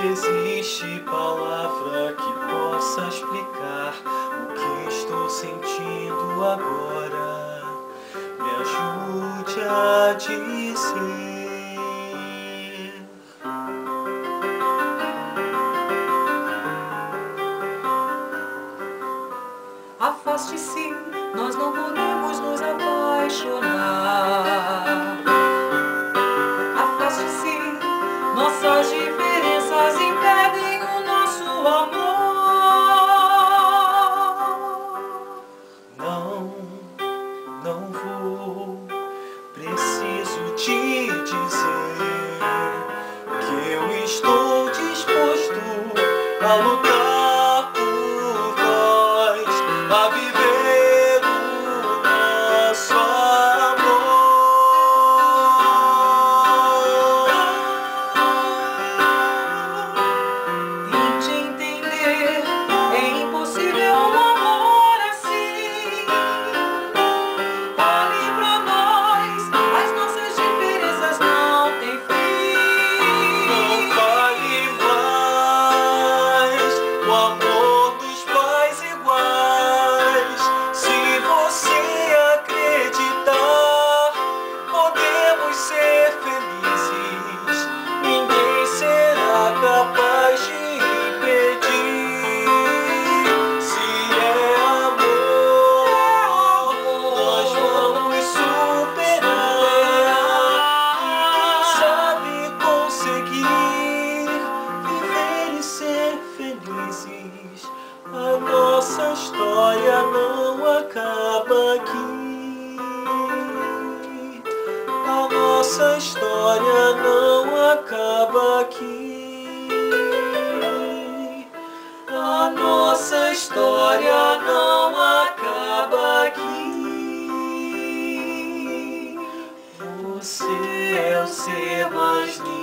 existe palavra que possa explicar o que estou sentindo agora. Me ajude a dizer. Afaste-se, nós não podemos nos apaixonar. Afaste-se, nossas diferenças impedem o nosso amor. Não vou, preciso te dizer que eu estou disposto a lutar por nós, a viver o nosso amor. Tente entender, é impossível um amor assim. Olhe pra nós, as nossas diferenças não têm fim. Não vale mais o amor dos pais iguais. Se você acreditar, podemos ser felizes. Ninguém será capaz de impedir. Se é amor, nós vamos superar. Sabe conseguir viver e ser felizes. A nossa história não acaba aqui. A nossa história não acaba aqui. A nossa história não acaba aqui. Você é o ser mais lindo